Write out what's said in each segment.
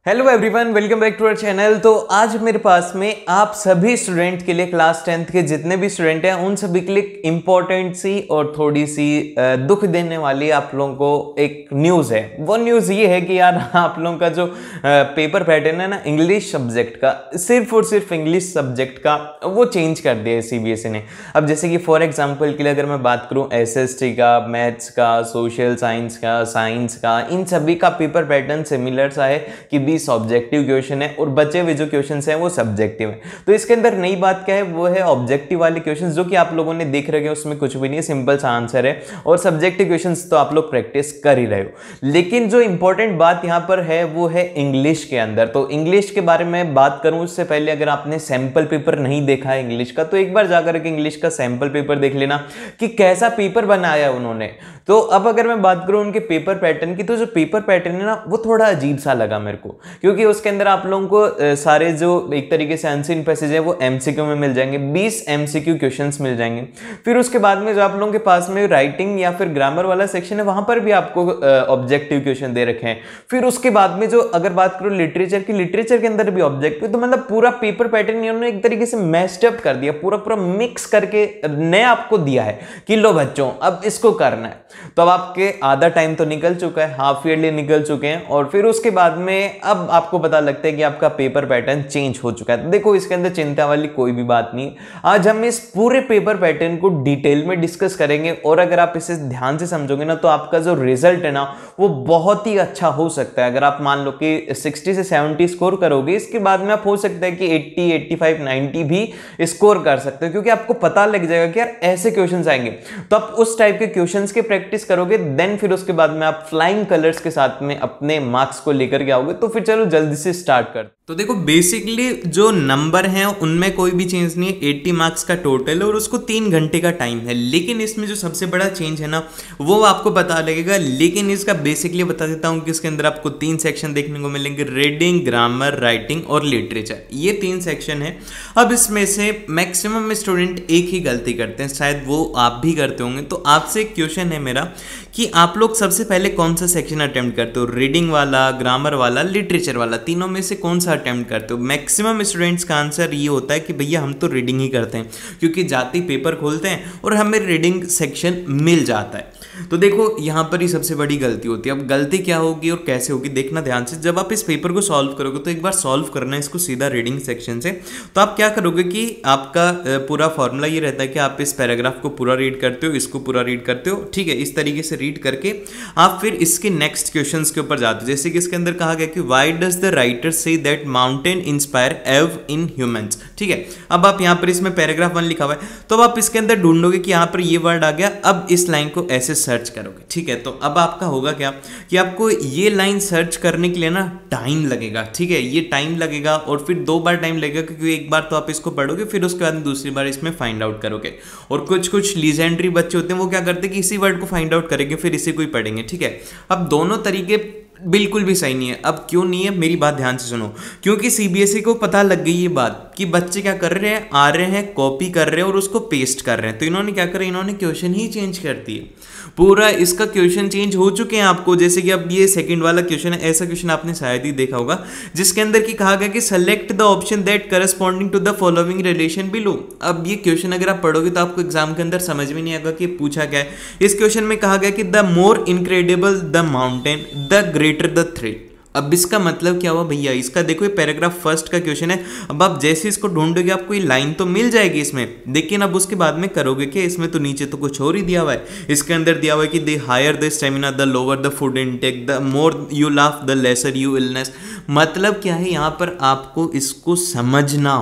Hello everyone, welcome back to our channel. तो आज मेरे पास में आप सभी स्टूडेंट के लिए, क्लास 10th के जितने भी स्टूडेंट हैं उन सभी के लिए इंपॉर्टेंट सी और थोड़ी सी दुख देने वाली आप लोगों को एक न्यूज़ है। वो न्यूज़ ये है कि यार आप लोगों का जो पेपर पैटर्न है ना इंग्लिश सब्जेक्ट का, सिर्फ और सिर्फ इंग्लिश सब्जेक्ट का, वो चेंज कर दिया है सीबीएसई ने। अब जैसे कि फॉर एग्जाम्पल के लिए अगर मैं बात करूँ एसएसटी का, मैथ्स का, सोशल साइंस का, साइंस का, इन सभी का पेपर पैटर्न सिमिलर सा है कि ऑब्जेक्टिव क्वेश्चन है और बचे हुए जो क्वेश्चंस हैं वो सब्जेक्टिव है। तो इसके अंदर नई बात क्या है, वो है ऑब्जेक्टिव वाले क्वेश्चंस जो कि आप लोगों ने देख रखे हैं, उसमें कुछ भी नहीं है, सिंपल सा आंसर है। और सब्जेक्टिव क्वेश्चंस तो आप लोग प्रैक्टिस कर ही रहे हो। लेकिन जो इंपॉर्टेंट बात यहां पर है वो है इंग्लिश के अंदर। तो इंग्लिश के बारे में बात करूं उससे पहले अगर आपने सैंपल पेपर नहीं देखा है इंग्लिश का, तो एक बार जाकर के इंग्लिश का सैंपल पेपर देख लेना कि कैसा पेपर बनाया है उन्होंने। तो अब अगर मैं बात करूं उनके पेपर पैटर्न की, तो जो पेपर पैटर्न है ना वो थोड़ा अजीब सा लगा मेरे को, क्योंकि उसके अंदर आप लोगों को सारे जो एक तरीके से अनसीन पैसेज है वो एमसीक्यू में मिल जाएंगे, 20 एमसीक्यू क्वेश्चंस मिल जाएंगे। फिर उसके बाद में जो आप लोगों के पास में राइटिंग या फिर ग्रामर वाला सेक्शन है वहां पर भी आपको ऑब्जेक्टिव क्वेश्चन दे रखे हैं। फिर उसके बाद में जो अगर बात करूं लिटरेचर की, लिटरेचर के अंदर भी ऑब्जेक्टिव। तो मतलब पूरा पेपर पैटर्न इन्होंने एक तरीके से मैस्ड अप कर दिया, पूरा पूरा मिक्स करके नया आपको दिया है कि लो बच्चों अब इसको करना है। तो अब आपके आधा टाइम तो निकल चुका है, हाफ ईयरली निकल चुके हैं, और फिर उसके बाद में अब आपको पता लगता है कि आपका पेपर पैटर्न चेंज हो चुका है। तो देखो इसके अंदर चिंता वाली कोई भी बात नहीं। आज हम इस पूरे पेपर पैटर्न को डिटेल में डिस्कस करेंगे, और अगर आप इसे ध्यान से समझोगे ना तो आपका जो रिजल्ट है ना वो बहुत ही अच्छा हो सकता है। अगर आप मान लो कि 60 से 70 स्कोर करोगे, इसके बाद में आप हो सकता है कि 80, 85, 90 भी स्कोर कर सकते हो, क्योंकि आपको पता लग जाएगा कि यार ऐसे क्वेश्चंस आएंगे। तो आप उस टाइप के क्वेश्चंस के प्रैक्टिस करोगे, देन फिर उसके बाद में आप फ्लाइंग कलर्स के साथ में अपने मार्क्स को लेकर के आओगे। तो फिर चलो जल्दी से स्टार्ट कर। तो देखो बेसिकली जो नंबर हैं उनमें कोई भी चेंज नहीं है, 80 मार्क्स का टोटल है और उसको 3 घंटे का टाइम है। लेकिन इसमें जो सबसे बड़ा चेंज है ना वो आपको पता लगेगा। लेकिन इसका बेसिकली बता देता हूं कि इसके अंदर आपको 3 सेक्शन देखने को मिलेंगे, रीडिंग, ग्रामर, राइटिंग और लिटरेचर। ये 3 सेक्शन है। अब इसमें से मैक्सिमम स्टूडेंट एक ही गलती करते हैं, शायद वो आप भी करते होंगे। तो आपसे एक क्वेश्चन है मेरा कि आप लोग सबसे पहले कौन सा सेक्शन अटेम्प्ट करते हो, रीडिंग वाला, ग्रामर वाला, लिटरेचर वाला, तीनों में से कौन सा अटेम्प्ट करते हो? मैक्सिमम स्टूडेंट्स का आंसर ये होता है कि भैया हम तो रीडिंग ही करते हैं, क्योंकि जाते ही पेपर खोलते हैं और हमें रीडिंग सेक्शन मिल जाता है। तो देखो यहाँ पर ही सबसे बड़ी गलती होती है। अब गलती क्या होगी और कैसे होगी देखना ध्यान से। जब आप इस पेपर को सॉल्व करोगे तो एक बार सॉल्व करना है इसको सीधा रीडिंग सेक्शन से। तो आप क्या करोगे कि आपका पूरा फॉर्मूला ये रहता है कि आप इस पैराग्राफ को पूरा रीड करते हो, इसको पूरा रीड करते हो, ठीक है। इस तरीके से रीड करके आप फिर इसके नेक्स्ट क्वेश्चंस के ऊपर जाते हो। जैसे कि इसके अंदर कहा गया कि why does the writer say that mountain inspire awe in humans, ठीक है। अब आप यहाँ पर इसमें पैराग्राफ 1 लिखा हुआ है, तो अब आप इसके अंदर ढूंढोगे कि यहाँ पर ये वर्ड आ गया, अब इस लाइन को ऐसे सर्च करोगे, ठीक है। तो अब आपका होगा क्या कि आपको ये लाइन सर्च करने के लिए ना टाइम लगेगा, ठीक है। ये टाइम लगेगा और फिर 2 बार टाइम लगेगा, क्योंकि एक बार तो आप इसको पढ़ोगे फिर उसके बाद दूसरी बार इसमें फाइंड आउट करोगे। और कुछ लीजेंडरी बच्चे होते हैं वो क्या करते हैं कि इसी वर्ड को फाइंड आउट करेंगे फिर इसी को ही पढ़ेंगे, ठीक है। अब दोनों तरीके बिल्कुल भी सही नहीं है। अब क्यों नहीं है मेरी बात ध्यान से सुनो, क्योंकि सीबीएसई को पता लग गई ये बात कि बच्चे क्या कर रहे हैं, आ रहे हैं, कॉपी कर रहे हैं और उसको पेस्ट कर रहे हैं। तो इन्होंने क्या करा, इन्होंने क्वेश्चन ही चेंज कर दिए, पूरा इसका क्वेश्चन चेंज हो चुके हैं आपको। जैसे कि अब ये सेकंड वाला क्वेश्चन है, ऐसा क्वेश्चन आपने शायद ही देखा होगा जिसके अंदर की कहा गया कि select the option that corresponding to the following relation below. अब ये क्वेश्चन अगर आप पढ़ोगे तो आपको एग्जाम के अंदर समझ में नहीं आएगा कि पूछा क्या है। इस क्वेश्चन में कहा गया कि the more incredible the mountain the greater the thrill. अब इसका मतलब क्या हुआ भैया, इसका देखो ये पैराग्राफ फर्स्ट का क्वेश्चन है। अब आप जैसे इसको ढूंढोगे आपको ये लाइन तो मिल जाएगी इसमें, लेकिन अब उसके बाद में करोगे क्या, इसमें तो नीचे तो कुछ और ही दिया हुआ है। इसके अंदर दिया हुआ है कि the higher the stamina the lower the food intake the more you laugh the lesser you illness. मतलब क्या है, यहाँ पर आपको इसको समझना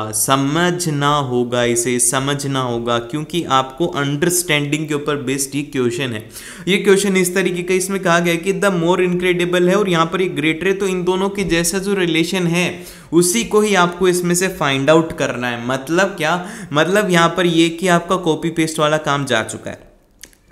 होगा, इसे समझना होगा, क्योंकि आपको अंडरस्टैंडिंग के ऊपर बेस्ड ये क्वेश्चन है। ये क्वेश्चन इस तरीके का, इसमें कहा गया है कि द मोर इनक्रेडिबल है और यहाँ पर ग्रेटर है, तो इन दोनों के जैसा जो रिलेशन है उसी को ही आपको इसमें से फाइंड आउट करना है। मतलब क्या, मतलब यहां पर ये कि आपका कॉपी पेस्ट वाला काम जा चुका है।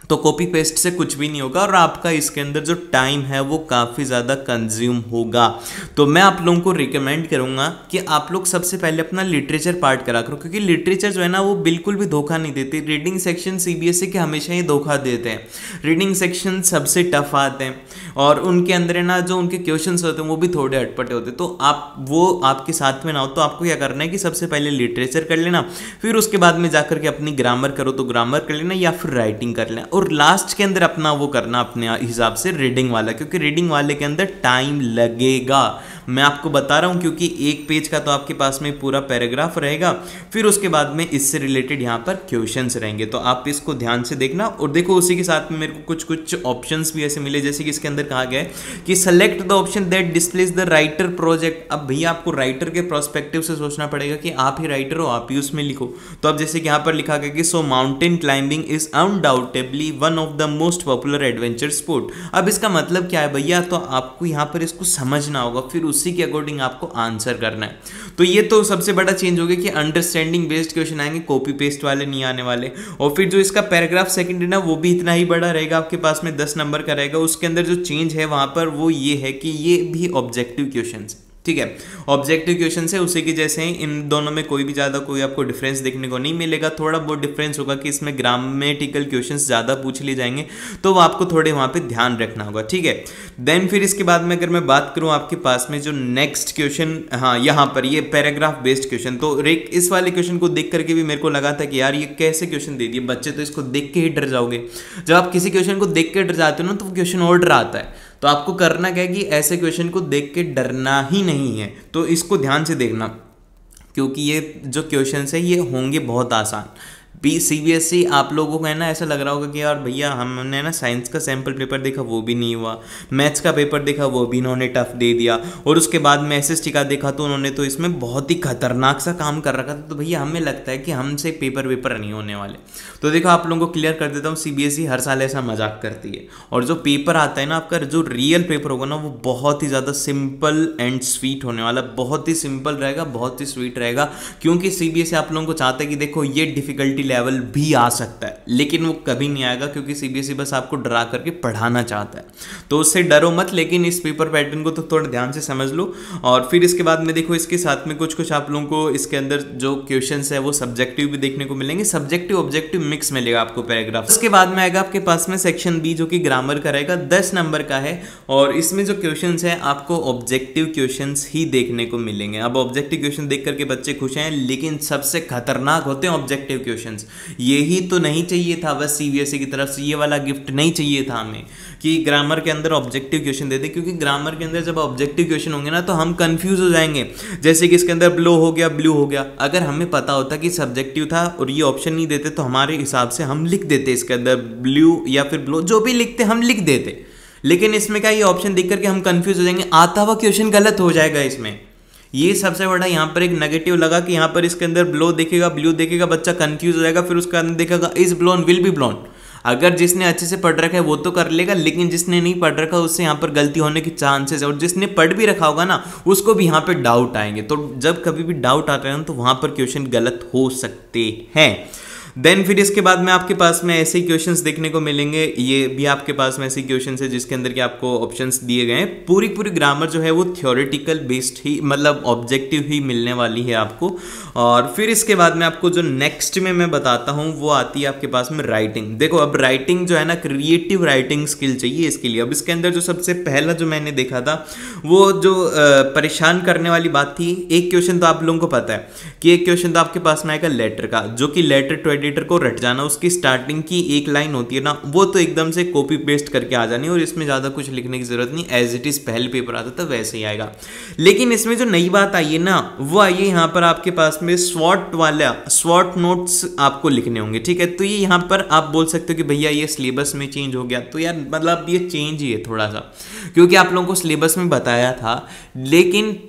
तो कॉपी पेस्ट से कुछ भी नहीं होगा और आपका इसके अंदर जो टाइम है वो काफ़ी ज़्यादा कंज्यूम होगा। तो मैं आप लोगों को रिकमेंड करूँगा कि आप लोग सबसे पहले अपना लिटरेचर पार्ट करा करो, क्योंकि लिटरेचर जो है ना वो बिल्कुल भी धोखा नहीं देती। रीडिंग सेक्शन सीबीएसई के हमेशा ही धोखा देते हैं। रीडिंग सेक्शन सबसे टफ आते हैं और उनके अंदर है ना जो उनके क्वेश्चंस होते हैं वो भी थोड़े अटपटे होते हैं। तो आप वो आपके साथ में ना हो तो आपको क्या करना है कि सबसे पहले लिटरेचर कर लेना, फिर उसके बाद में जाकर के अपनी ग्रामर करो तो ग्रामर कर लेना या फिर राइटिंग कर लेना, और लास्ट के अंदर अपना वो करना अपने हिसाब से रीडिंग वाला, क्योंकि रीडिंग वाले के अंदर टाइम लगेगा। मैं आपको बता रहा हूं क्योंकि एक पेज का तो आपके पास में पूरा पैराग्राफ रहेगा, फिर उसके बाद में इससे रिलेटेड यहाँ पर क्वेश्चंस रहेंगे। तो आप इसको ध्यान से देखना। और देखो उसी के साथ में मेरे को कुछ कुछ ऑप्शंस भी ऐसे मिले, जैसे कि इसके अंदर कहा गया है कि select the option that displays the writer project. अब भैया आपको राइटर के प्रोस्पेक्टिव से सोचना पड़ेगा कि आप ही राइटर हो, आप ही उसमें लिखो। तो अब जैसे कि यहाँ पर लिखा गया कि so mountain climbing is undoubtedly one of the most popular adventure sport. अब इसका मतलब क्या है भैया, तो आपको यहाँ पर इसको समझना होगा, फिर उसी के अकॉर्डिंग आपको आंसर करना है। तो ये तो सबसे बड़ा चेंज हो गया कि अंडरस्टैंडिंग बेस्ड क्वेश्चन आएंगे, कॉपी पेस्ट वाले नहीं आने वाले। और फिर जो इसका पैराग्राफ सेकंड है ना वो भी इतना ही बड़ा रहेगा, आपके पास में 10 नंबर का रहेगा। उसके अंदर जो चेंज है वहां पर वो ये है कि ये भी ऑब्जेक्टिव क्वेश्चंस, ठीक है, ऑब्जेक्टिव क्वेश्चन है उसी के जैसे ही। इन दोनों में कोई भी ज़्यादा कोई आपको डिफरेंस देखने को नहीं मिलेगा। थोड़ा बहुत डिफरेंस होगा कि इसमें ग्रामेटिकल क्वेश्चंस ज़्यादा पूछ लिए जाएंगे, तो वो आपको थोड़े वहाँ पे ध्यान रखना होगा, ठीक है। देन फिर इसके बाद में अगर मैं बात करूँ आपके पास में जो नेक्स्ट क्वेश्चन, हाँ यहाँ पर ये पैराग्राफ बेस्ड क्वेश्चन। तो इस वाले क्वेश्चन को देख करके भी मेरे को लगा था कि यार ये कैसे क्वेश्चन दे दिए, बच्चे तो इसको देख के ही डर जाओगे। जब आप किसी क्वेश्चन को देख के डर जाते हो ना तो वो क्वेश्चन और डर आता है। तो आपको करना क्या है कि ऐसे क्वेश्चन को देख के डरना ही नहीं है, तो इसको ध्यान से देखना, क्योंकि ये जो क्वेश्चंस है ये होंगे बहुत आसान। सीबीएसई आप लोगों को है ना ऐसा लग रहा होगा कि यार भैया हमने ना साइंस का सैम्पल पेपर देखा वो भी नहीं हुआ, मैथ्स का पेपर देखा वो भी इन्होंने टफ दे दिया, और उसके बाद में एसएसटी का देखा तो उन्होंने तो इसमें बहुत ही खतरनाक सा काम कर रखा था। तो भैया हमें लगता है कि हमसे पेपर वेपर नहीं होने वाले। तो देखो आप लोगों को क्लियर कर देता हूँ, सीबीएसई हर साल ऐसा मजाक करती है, और जो पेपर आता है ना आपका, जो रियल पेपर होगा ना वो बहुत ही ज़्यादा सिंपल एंड स्वीट होने वाला, बहुत ही सिंपल रहेगा, बहुत ही स्वीट रहेगा। क्योंकि सीबीएसई आप लोगों को चाहता है कि देखो ये डिफिकल्टी लेवल भी आ सकता है, लेकिन वो कभी नहीं आएगा, क्योंकि सीबीएसई बस आपको डरा करके पढ़ाना चाहता है। तो उससे डरो मत, लेकिन इस पेपर पैटर्न को तो थोड़ा ध्यान से समझ लो। और फिर इसके बाद में देखो इसके साथ में कुछ आप लोगों को इसके अंदर जो क्वेश्चंस है वो सब्जेक्टिव भी देखने को मिलेंगे, सब्जेक्टिव ऑब्जेक्टिव मिक्स मिलेगा आपको पैराग्राफ। उसके बाद में आएगा आपके पास में सेक्शन बी जो कि ग्रामर का रहेगा, 10 नंबर का है, और इसमें जो क्वेश्चंस है आपको ऑब्जेक्टिव क्वेश्चंस ही देखने को मिलेंगे। अब ऑब्जेक्टिव क्वेश्चन देख करके बच्चे खुश हैं, लेकिन सबसे खतरनाक होते हैं ऑब्जेक्टिव क्वेश्चंस। यही तो नहीं चाहिए था बस सीबीएसई की तरफ से, ये वाला गिफ्ट नहीं चाहिए था हमें कि ग्रामर के अंदर ऑब्जेक्टिव क्वेश्चन दे दे, क्योंकि ग्रामर के अंदर जब ऑब्जेक्टिव क्वेश्चन होंगे ना तो हम कंफ्यूज हो जाएंगे। जैसे कि इसके अंदर ब्लो हो गया, ब्लू हो गया, अगर हमें पता होता कि सब्जेक्टिव था और ये ऑप्शन नहीं देते तो हमारे हिसाब से हम लिख देते इसके अंदर ब्लू या फिर ब्लो, जो भी लिखते हम लिख देते। लेकिन इसमें क्या, ये ऑप्शन देख करके हम कंफ्यूज हो जाएंगे, आता हुआ क्वेश्चन गलत हो जाएगा इसमें। ये सबसे बड़ा यहाँ पर एक नेगेटिव लगा कि यहाँ पर इसके अंदर ब्लो देखेगा, ब्लू देखेगा, बच्चा कंफ्यूज हो जाएगा, फिर उसका अंदर देखेगा is blown will be blown. अगर जिसने अच्छे से पढ़ रखा है वो तो कर लेगा, लेकिन जिसने नहीं पढ़ रखा उससे यहाँ पर गलती होने की चांसेस है, और जिसने पढ़ भी रखा होगा ना उसको भी यहाँ पे डाउट आएंगे। तो जब कभी भी डाउट आता है ना तो वहाँ पर क्वेश्चन गलत हो सकते हैं। देन फिर इसके बाद में आपके पास में ऐसे ही क्वेश्चंस देखने को मिलेंगे, ये भी आपके पास में ऐसे क्वेश्चंस है जिसके अंदर कि आपको ऑप्शंस दिए गए हैं। पूरी ग्रामर जो है वो थ्योरेटिकल बेस्ड ही, मतलब ऑब्जेक्टिव ही मिलने वाली है आपको। और फिर इसके बाद में आपको जो नेक्स्ट में मैं बताता हूँ वो आती है आपके पास में राइटिंग। देखो अब राइटिंग जो है ना, क्रिएटिव राइटिंग स्किल चाहिए इसके लिए। अब इसके अंदर जो सबसे पहला जो मैंने देखा था वो जो परेशान करने वाली बात थी, एक क्वेश्चन तो आप लोगों को पता है कि एक क्वेश्चन तो आपके पास में आएगा लेटर का, जो कि लेटर टू एडिटर को रट जाना, उसकी स्टार्टिंग की एक लाइन होती है ना वो तो एकदम से कॉपी पेस्ट करके आ जानी, और इसमें ज़्यादा कुछ लिखने की जरूरत नहीं, एज इट इज पहले पेपर आता था वैसे ही आएगा। लेकिन इसमें जो नई बात आई है ना वो आई है यहाँ पर आपके पास में स्वॉट वाला, स्वॉट नोट्स आपको लिखने होंगे, ठीक है। तो ये यहाँ पर आप बोल सकते हो कि भैया ये सिलेबस में चेंज हो गया, तो यार मतलब ये चेंज ही है थोड़ा सा, क्योंकि आप लोगों को सिलेबस में बताया था, लेकिन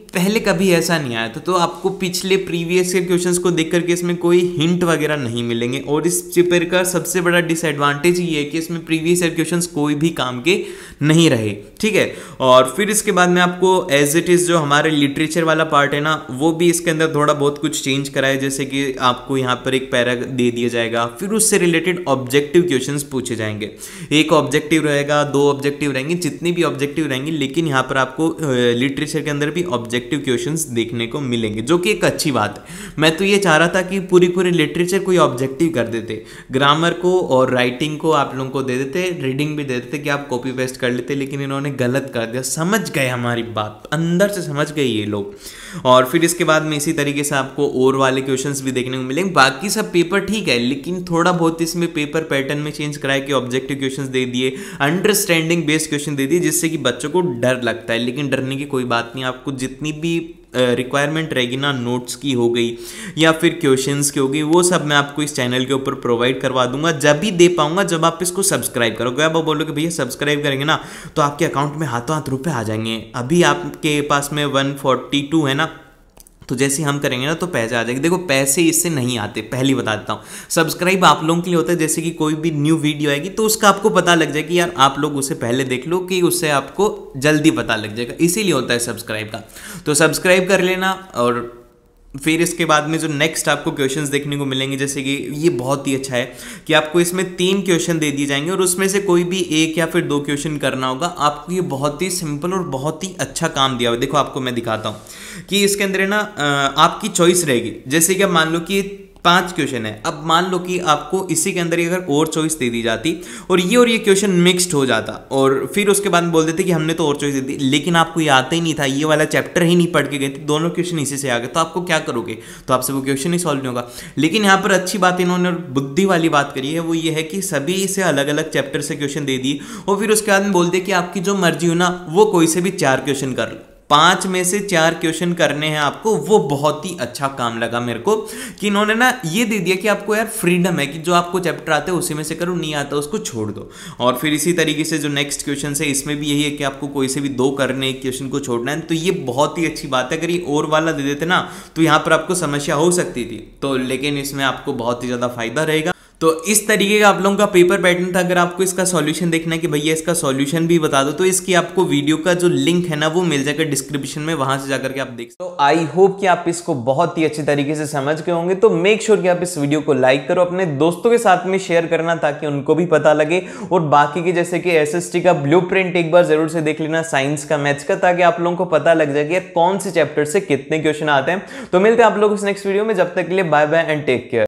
पहले कभी ऐसा नहीं आया था। तो आपको पिछले प्रीवियस के क्वेश्चंस को देख करके इसमें कोई हिंट वगैरह नहीं मिलेंगे। और इस पेपर का सबसे बड़ा डिसएडवांटेज ये है कि इसमें प्रीवियस ईयर क्वेश्चंस कोई भी काम के नहीं रहे, ठीक है। और फिर इसके बाद में आपको एज इट इज जो हमारे लिटरेचर वाला पार्ट है ना, वो भी इसके अंदर थोड़ा बहुत कुछ चेंज करा है। जैसे कि आपको यहाँ पर एक पैरा दे दिया जाएगा, फिर उससे रिलेटेड ऑब्जेक्टिव क्वेश्चंस पूछे जाएंगे। एक ऑब्जेक्टिव रहेगा, 2 ऑब्जेक्टिव रहेंगे, जितनी भी ऑब्जेक्टिव रहेंगे, लेकिन यहाँ पर आपको लिटरेचर के अंदर भी ऑब्जेक्टिव क्वेश्चंस देखने को मिलेंगे, जो कि एक अच्छी बात है। मैं तो ये चाह रहा था कि पूरी लिटरेचर कोई ऑब्जेक्टिव कर देते, ग्रामर को और राइटिंग को आप लोगों को दे देते, रीडिंग भी दे देते कि आप कॉपी पेस्ट कर लेते, लेकिन इन्होंने गलत कर दिया। समझ गए हमारी बात, अंदर से समझ गए ये लोग। और फिर इसके बाद में इसी तरीके से आपको और वाले क्वेश्चंस भी देखने को मिलेंगे। बाकी सब पेपर ठीक है, लेकिन थोड़ा बहुत इसमें पेपर पैटर्न में चेंज कराया कि ऑब्जेक्टिव क्वेश्चंस दे दिए, अंडरस्टैंडिंग बेस्ड क्वेश्चन दे दिए, जिससे कि बच्चों को डर लगता है। लेकिन डरने की कोई बात नहीं, आपको जितनी भी रिक्वायरमेंट रहेगी ना, नोट्स की हो गई या फिर क्वेश्चंस की हो गई, वो सब मैं आपको इस चैनल के ऊपर प्रोवाइड करवा दूंगा, जब भी दे पाऊंगा, जब आप इसको सब्सक्राइब करोगे। अब आप बोलोगे भैया सब्सक्राइब करेंगे ना तो आपके अकाउंट में हाथों हाथ रुपए आ जाएंगे। अभी आपके पास में 142 है ना, तो जैसे हम करेंगे ना तो पैसे आ जाएंगे। देखो पैसे इससे नहीं आते, पहली बता देता हूँ। सब्सक्राइब आप लोगों के लिए होता है, जैसे कि कोई भी न्यू वीडियो आएगी तो उसका आपको पता लग जाएगा कि यार आप लोग उसे पहले देख लो, कि उससे आपको जल्दी पता लग जाएगा, इसीलिए होता है सब्सक्राइब का। तो सब्सक्राइब कर लेना। और फिर इसके बाद में जो नेक्स्ट आपको क्वेश्चंस देखने को मिलेंगे, जैसे कि ये बहुत ही अच्छा है कि आपको इसमें 3 क्वेश्चन दे दिए जाएंगे और उसमें से कोई भी 1 या फिर 2 क्वेश्चन करना होगा आपको। ये बहुत ही सिंपल और बहुत ही अच्छा काम दिया हुआ है। देखो आपको मैं दिखाता हूँ कि इसके अंदर है ना, आपकी चॉइस रहेगी। जैसे कि अब मान लो कि 5 क्वेश्चन है, अब मान लो कि आपको इसी के अंदर अगर और चॉइस दे दी जाती और ये क्वेश्चन मिक्स्ड हो जाता, और फिर उसके बाद बोल देते कि हमने तो और चॉइस दे दी, लेकिन आपको ये आता ही नहीं था, ये वाला चैप्टर ही नहीं पढ़ के गए थे, दोनों क्वेश्चन इसी से आ गए, तो आपको क्या करोगे? तो आपसे वो क्वेश्चन ही सॉल्व नहीं होगा। लेकिन यहाँ पर अच्छी बात इन्होंने बुद्धि वाली बात करी है, वो ये है कि सभी से अलग अलग चैप्टर से क्वेश्चन दे दिए और फिर उसके बाद में बोलते कि आपकी जो मर्जी हो ना, वो कोई से भी 4 क्वेश्चन कर लो। 5 में से 4 क्वेश्चन करने हैं आपको। वो बहुत ही अच्छा काम लगा मेरे को कि इन्होंने ना ये दे दिया कि आपको यार फ्रीडम है कि जो आपको चैप्टर आते हैं उसी में से करो, नहीं आता उसको छोड़ दो। और फिर इसी तरीके से जो नेक्स्ट क्वेश्चन है इसमें भी यही है कि आपको कोई से भी 2 करने, एक क्वेश्चन को छोड़ना है। तो ये बहुत ही अच्छी बात है। अगर ये और वाला दे देते ना तो यहाँ पर आपको समस्या हो सकती थी, तो लेकिन इसमें आपको बहुत ही ज़्यादा फायदा रहेगा। तो इस तरीके का आप लोगों का पेपर पैटर्न था। अगर आपको इसका सॉल्यूशन देखना है कि भैया इसका सॉल्यूशन भी बता दो, तो इसकी आपको वीडियो का जो लिंक है ना वो मिल जाएगा डिस्क्रिप्शन में, वहां से जाकर के आप देख। तो आई होप कि आप इसको बहुत ही अच्छी तरीके से समझ गए होंगे। तो मेक श्योर कि आप इस वीडियो को लाइक करो, अपने दोस्तों के साथ में शेयर करना ताकि उनको भी पता लगे। और बाकी के जैसे कि एसएसटी का ब्लूप्रिंट एक बार जरूर से देख लेना, साइंस का, मैथ्स का, ताकि आप लोगों को पता लग जाए कि यार कौन से चैप्टर से कितने क्वेश्चन आते हैं। तो मिलते हैं आप लोग इस नेक्स्ट वीडियो में, जब तक के लिए bye bye and take care.